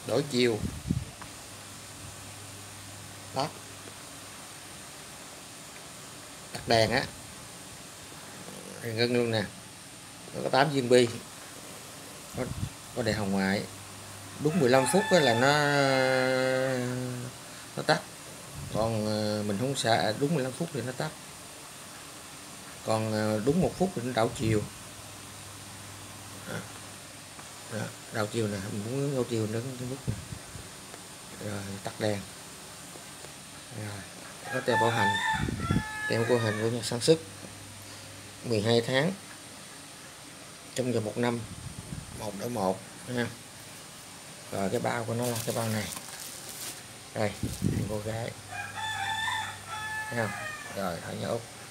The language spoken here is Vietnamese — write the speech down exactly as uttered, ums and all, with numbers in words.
đổi chiều, tắt tắt đèn á, ngưng luôn nè. Nó có tám viên bi, có, có đèn hồng ngoại. Đúng mười lăm phút đó là nó nó tắt, còn mình không xả đúng mười lăm phút thì nó tắt, còn đúng một phút thì nó đảo chiều. Đó, đảo chiều nè, mình muốn đảo chiều nó cái nút này. Rồi tắt đèn. Rồi có tem bảo hành, tem bảo hành của nhà sản xuất mười hai tháng trong vòng một năm, một đổi một ha. Rồi cái bao của nó là cái bao này đây, cô gái thấy không? Rồi thở nhớ út.